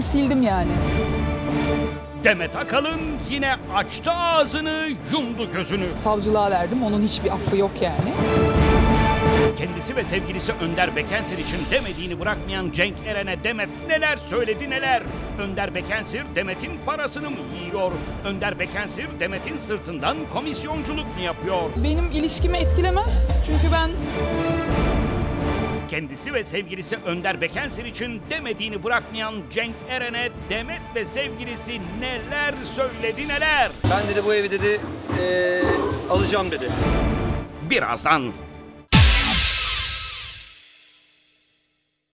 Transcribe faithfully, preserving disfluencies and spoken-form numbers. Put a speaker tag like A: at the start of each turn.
A: sildim yani.
B: Demet Akalın yine açtı ağzını, yumdu gözünü.
A: Savcılığa verdim, onun hiçbir affı yok yani.
B: Kendisi ve sevgilisi Önder Bekensir için demediğini bırakmayan Cenk Eren'e Demet neler söyledi neler. Önder Bekensir Demet'in parasını mı yiyor? Önder Bekensir Demet'in sırtından komisyonculuk mu yapıyor?
A: Benim ilişkimi etkilemez çünkü ben...
B: Kendisi ve sevgilisi Önder Bekensir için demediğini bırakmayan Cenk Eren'e Demet ve sevgilisi neler söyledi neler.
C: Ben dedi bu evi dedi ee, alacağım dedi.
B: Birazdan